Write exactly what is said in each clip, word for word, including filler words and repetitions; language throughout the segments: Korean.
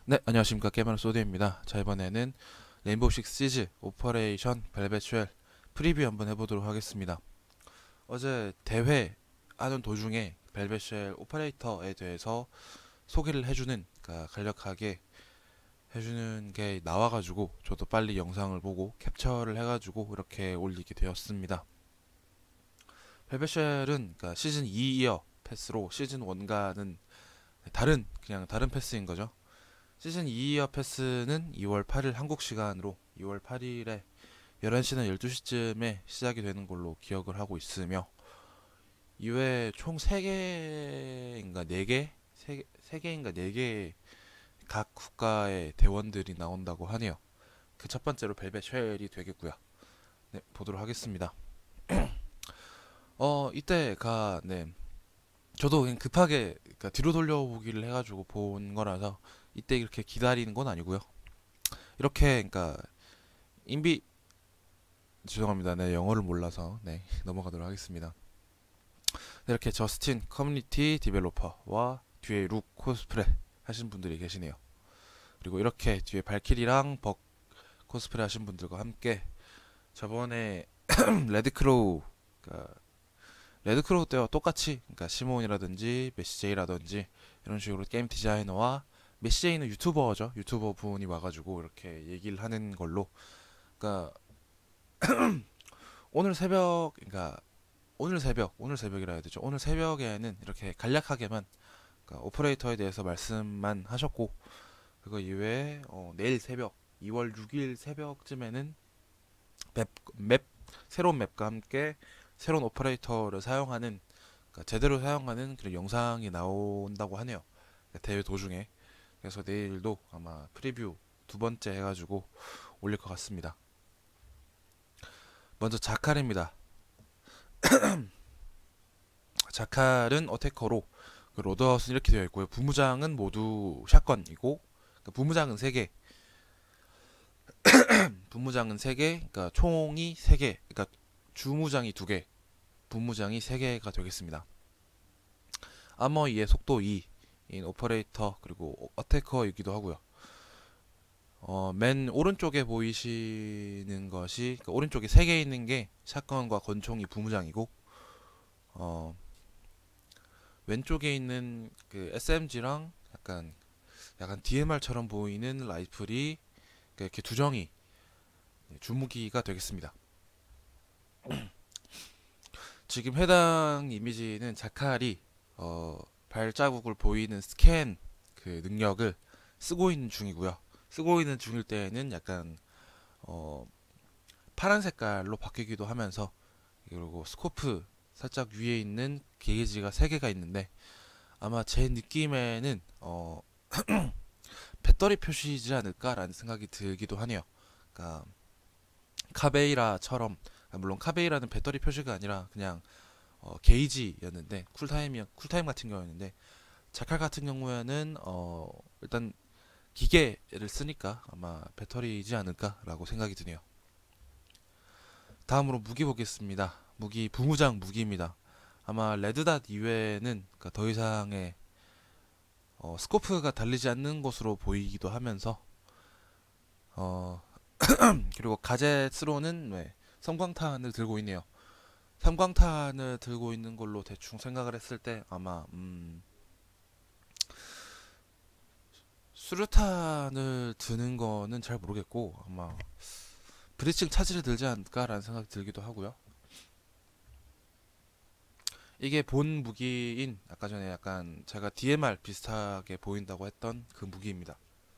네, 안녕하십니까. 게임하는 소드입니다. 자, 이번에는 레인보우 식스 시즈 오퍼레이션 벨벳 쉘 프리뷰 한번 해보도록 하겠습니다. 어제 대회 하는 도중에 벨벳 쉘 오퍼레이터에 대해서 소개를 해주는, 그러니까 간략하게 해주는 게 나와가지고 저도 빨리 영상을 보고 캡처를 해가지고 이렇게 올리게 되었습니다. 벨벳 쉘은 그러니까 시즌 이 이어 패스로 시즌 일과는 다른, 그냥 다른 패스인 거죠. 시즌 이 이어 패스는 이월 팔일 한국 시간으로 이월 팔일에 열한 시나 열두 시쯤에 시작이 되는 걸로 기억을 하고 있으며, 이외에 총 세 개인가 네 개? 세 개인가 네 개 각 국가의 대원들이 나온다고 하네요. 그 첫 번째로 벨벳 쉘이 되겠고요. 네, 보도록 하겠습니다. 어, 이때가, 네, 저도 그냥 급하게, 그러니까 뒤로 돌려보기를 해가지고 본 거라서 이때 이렇게 기다리는 건 아니고요. 이렇게, 그러니까 인비 죄송합니다. 네, 영어를 몰라서 네, 넘어가도록 하겠습니다. 네, 이렇게 저스틴 커뮤니티 디벨로퍼와 뒤에 룩 코스프레 하신 분들이 계시네요. 그리고 이렇게 뒤에 발키리랑 벅 코스프레 하신 분들과 함께 저번에 레드크로우, 그러니까 레드크로우 때와 똑같이, 그러니까 시몬이라든지 메시제이라든지 이런 식으로 게임 디자이너와, 메시제이는 유튜버죠. 유튜버 분이 와가지고 이렇게 얘기를 하는 걸로, 그러니까 오늘 새벽, 그러니까 오늘 새벽, 오늘 새벽이라 해야 되죠. 오늘 새벽에는 이렇게 간략하게만, 그러니까 오퍼레이터에 대해서 말씀만 하셨고, 그거 이외에 어, 내일 새벽, 이월 육일 새벽쯤에는 맵, 맵, 새로운 맵과 함께 새로운 오퍼레이터를 사용하는, 그러니까 제대로 사용하는 그런 영상이 나온다고 하네요. 그러니까 대회 도중에. 그래서 내일도 아마 프리뷰 두 번째 해가지고 올릴 것 같습니다. 먼저 자칼입니다. 자칼은 어태커로, 그 로드하우스는 이렇게 되어 있고요. 부무장은 모두 샷건이고, 그러니까 부무장은 세 개, 부무장은 세 개, 그러니까 총이 세 개, 그러니까 주무장이 두 개, 부무장이 세 개가 되겠습니다. 아머 이의 속도 이인 오퍼레이터, 그리고 어태커이기도 하고요. 어, 맨 오른쪽에 보이시는 것이, 그러니까 오른쪽에 세 개 있는 게 샷건과 권총이 부무장이고, 어, 왼쪽에 있는 그 에스엠지랑 약간 약간 디엠알처럼 보이는 라이플이 이렇게 두 정이 주무기가 되겠습니다. 지금 해당 이미지는 자칼이 어, 발자국을 보이는 스캔 그 능력을 쓰고 있는 중이고요. 쓰고 있는 중일 때에는 약간 어, 파란 색깔로 바뀌기도 하면서, 그리고 스코프 살짝 위에 있는 게이지가 세 개가 있는데, 아마 제 느낌에는 어, 배터리 표시이지 않을까라는 생각이 들기도 하네요. 그러니까 카베이라처럼, 물론 카베이라는 배터리 표시가 아니라 그냥 어, 게이지였는데, 쿨타임이 쿨타임 같은 경우였는데, 자칼 같은 경우에는 어, 일단 기계를 쓰니까 아마 배터리이지 않을까라고 생각이 드네요. 다음으로 무기 보겠습니다. 무기 부무장 무기입니다. 아마 레드닷 이외에는, 그러니까 더 이상의 어, 스코프가 달리지 않는 것으로 보이기도 하면서, 어, 그리고 가젯으로는 네, 섬광탄을 들고 있네요. 섬광탄을 들고 있는 걸로 대충 생각을 했을 때 아마 음, 수류탄을 드는 거는 잘 모르겠고, 아마 브리칭 차지를 들지 않을까라는 생각이 들기도 하고요. 이게 본 무기인, 아까 전에 약간 제가 디엠알 비슷하게 보인다고 했던 그 무기입니다.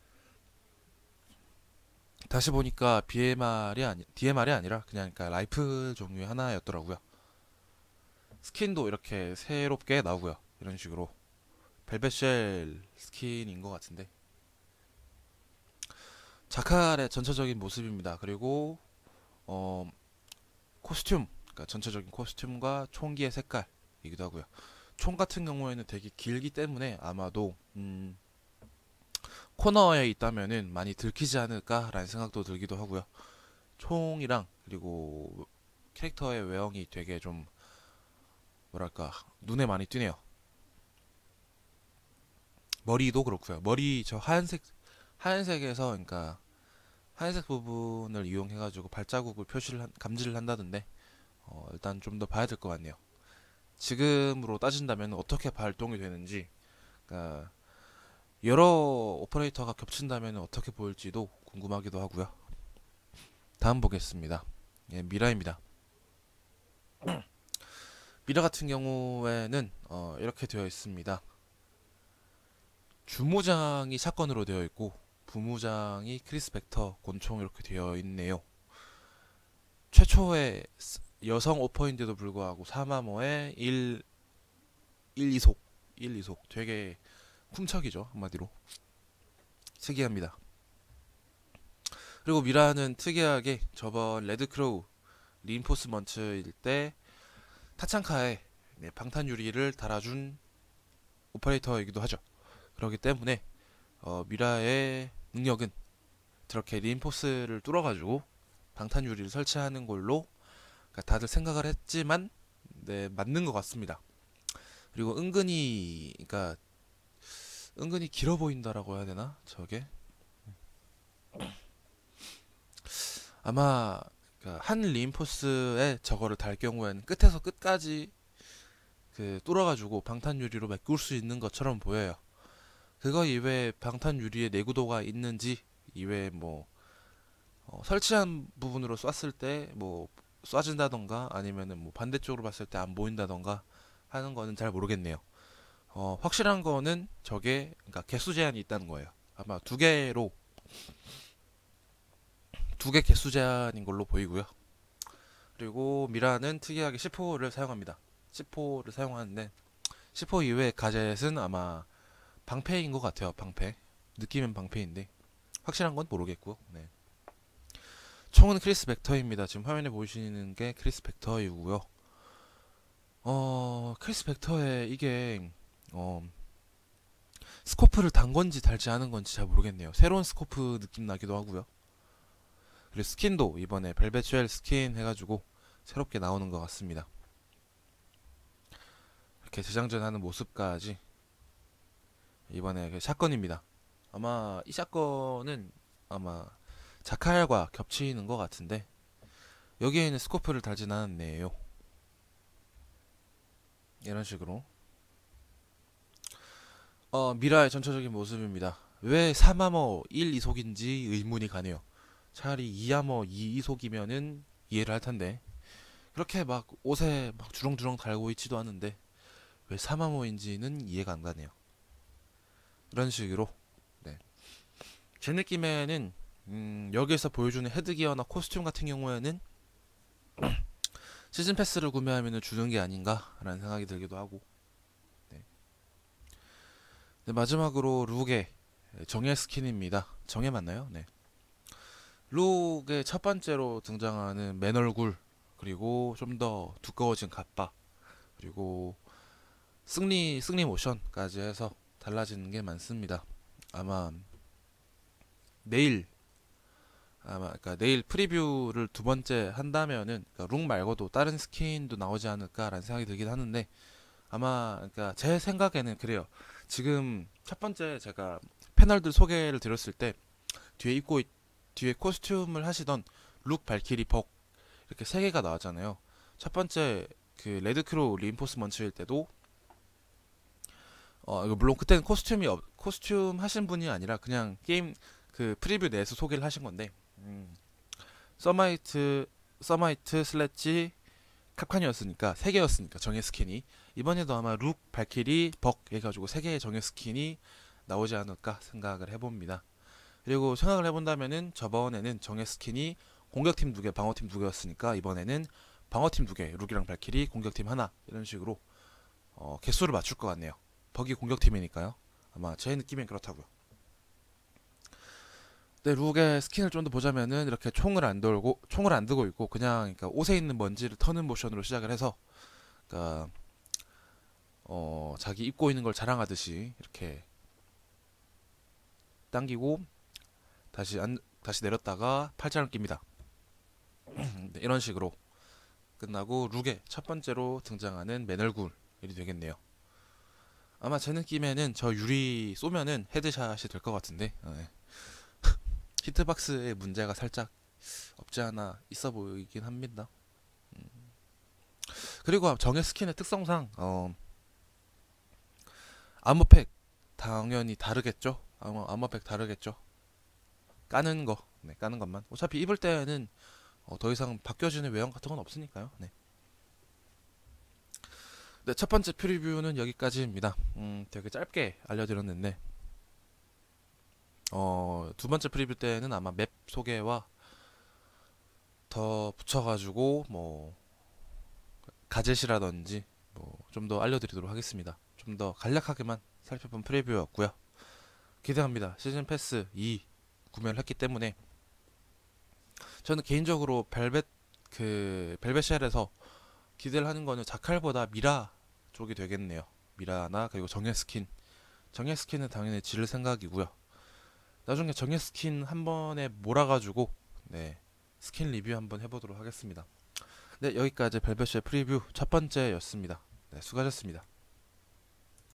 다시 보니까 비엠알이 아니, 디엠알이 아니라 그냥 그러니까 라이플 종류의 하나였더라고요. 스킨도 이렇게 새롭게 나오고요. 이런 식으로 벨벳쉘 스킨인 것 같은데, 자칼의 전체적인 모습입니다. 그리고 어, 코스튬, 그러니까 전체적인 코스튬과 총기의 색깔이기도 하고요. 총 같은 경우에는 되게 길기 때문에 아마도 음, 코너에 있다면은 많이 들키지 않을까라는 생각도 들기도 하고요. 총이랑 그리고 캐릭터의 외형이 되게 좀 뭐랄까 눈에 많이 띄네요. 머리도 그렇고요. 머리 저 하얀색 하얀색에서 그러니까 하얀색 부분을 이용해가지고 발자국을 표시를 한, 감지를 한다던데 어, 일단 좀 더 봐야 될 것 같네요. 지금으로 따진다면 어떻게 발동이 되는지, 그러니까 여러 오퍼레이터가 겹친다면 어떻게 보일지도 궁금하기도 하고요. 다음 보겠습니다. 예, 미라입니다. 미라 같은 경우에는 어, 이렇게 되어 있습니다. 주무장이 샷건으로 되어 있고 부무장이 크리스 벡터 권총 이렇게 되어 있네요. 최초의 여성 오퍼인데도 불구하고 사마모의 일, 일, 이속 일, 이속 되게 쿵척이죠. 한마디로 특이합니다. 그리고 미라는 특이하게 저번 레드크로우 리인포스먼트일 때 타창카에 네, 방탄 유리를 달아준 오퍼레이터이기도 하죠. 그렇기 때문에 어, 미라의 능력은 저렇게 리인포스를 뚫어가지고 방탄 유리를 설치하는 걸로 그러니까 다들 생각을 했지만 네, 맞는 것 같습니다. 그리고 은근히 그러니까 은근히 길어 보인다라고 해야 되나 저게 아마 그러니까 한 리인포스에 저거를 달 경우에는 끝에서 끝까지 그 뚫어가지고 방탄 유리로 메꿀 수 있는 것처럼 보여요. 그거 이외에 방탄 유리에 내구도가 있는지 이외에 뭐 어, 설치한 부분으로 쐈을 때 뭐 쏴진다던가 아니면은 뭐 반대쪽으로 봤을 때 안 보인다던가 하는 거는 잘 모르겠네요. 어, 확실한 거는 저게 그러니까 개수 제한이 있다는 거예요. 아마 두 개로 두 개 개수 제한인 걸로 보이고요. 그리고 미라는 특이하게 씨포를 사용합니다. 씨포를 사용하는데 씨포 이외의 가젯은 아마 방패인 것 같아요. 방패 느낌은 방패인데 확실한 건 모르겠고 네. 총은 크리스 벡터입니다. 지금 화면에 보이시는 게 크리스 벡터이고요. 어 크리스 벡터에 이게 어 스코프를 단 건지 달지 않은 건지 잘 모르겠네요. 새로운 스코프 느낌 나기도 하고요. 그리고 스킨도 이번에 벨벳 쉘 스킨 해가지고 새롭게 나오는 것 같습니다. 이렇게 재장전하는 모습까지 이번에 그 샷건입니다. 아마 이 샷건은 아마 자칼과 겹치는 것 같은데 여기에는 스코프를 달진 않았네요. 이런 식으로 어, 미라의 전체적인 모습입니다. 왜 삼 아머 일 이속인지 의문이 가네요. 차라리 이 아머 이 이속이면은 이해를 할 텐데 그렇게 막 옷에 막 주렁주렁 달고 있지도 않은데 왜 삼 아머인지는 이해가 안 가네요. 이런 식으로 네. 제 느낌에는 음, 여기에서 보여주는 헤드기어나 코스튬 같은 경우에는 시즌 패스를 구매하면 주는 게 아닌가라는 생각이 들기도 하고 네. 네, 마지막으로 룩의 정예 스킨입니다. 정예 맞나요? 네. 룩의 첫 번째로 등장하는 맨 얼굴 그리고 좀 더 두꺼워진 갑바 그리고 승리 승리 모션까지 해서 달라지는 게 많습니다. 아마 내일 아마 그러니까 내일 프리뷰를 두 번째 한다면은 그러니까 룩 말고도 다른 스킨도 나오지 않을까라는 생각이 들긴 하는데 아마 그러니까 제 생각에는 그래요. 지금 첫 번째 제가 패널들 소개를 드렸을 때 뒤에 입고 있- 뒤에 코스튬을 하시던 룩 발키리 벅 이렇게 세 개가 나왔잖아요. 첫 번째 그 레드크로우 리인포스먼트일 때도 어 이거 물론 그때는 코스튬이 없, 코스튬 하신 분이 아니라 그냥 게임 그 프리뷰 내에서 소개를 하신 건데 음, 서마이트 서마이트 슬래지 캅칸이었으니까 세 개였으니까 정예 스킨이 이번에도 아마 룩 발키리 벅 해가지고 세 개의 정예 스킨이 나오지 않을까 생각을 해봅니다. 그리고 생각을 해본다면은 저번에는 정예 스킨이 공격팀 두 개, 방어팀 두 개였으니까 이번에는 방어팀 두 개, 룩이랑 발키리, 공격팀 하나 이런 식으로 어, 개수를 맞출 것 같네요. 벅이 공격팀이니까요. 아마 제 느낌엔 그렇다고요. 네, 룩의 스킨을 좀 더 보자면은 이렇게 총을 안 돌고 총을 안 들고 있고 그냥 그러니까 옷에 있는 먼지를 터는 모션으로 시작을 해서 그러니까 어, 자기 입고 있는 걸 자랑하듯이 이렇게 당기고 다시 안 다시 내렸다가 팔짱을 낍니다. 네, 이런 식으로 끝나고 룩의 첫 번째로 등장하는 맨 얼굴이 되겠네요. 아마 제 느낌에는 저 유리 쏘면은 헤드샷이 될 것 같은데, 어, 네. 히트박스에 문제가 살짝 없지 않아 있어 보이긴 합니다. 그리고 정의 스킨의 특성상 어, 아머팩 당연히 다르겠죠. 아머 아머팩 다르겠죠. 까는 거, 네, 까는 것만. 어차피 입을 때는 어, 더 이상 바뀌어지는 외형 같은 건 없으니까요. 네. 네, 첫 번째 프리뷰는 여기까지입니다. 음, 되게 짧게 알려드렸는데, 어, 두 번째 프리뷰 때는 아마 맵 소개와 더 붙여가지고 뭐 가젯이라든지 뭐 좀 더 알려드리도록 하겠습니다. 좀 더 간략하게만 살펴본 프리뷰였고요. 기대합니다. 시즌 패스 이 구매를 했기 때문에 저는 개인적으로 벨벳 그 벨벳쉘에서 기대를 하는 거는 자칼보다 미라 쪽이 되겠네요. 미라나 그리고 정예 스킨. 정예 스킨은 당연히 지를 생각이고요. 나중에 정예 스킨 한 번에 몰아가지고 네 스킨 리뷰 한번 해보도록 하겠습니다. 네, 여기까지 벨벳쉘 프리뷰 첫 번째였습니다. 네, 수고하셨습니다.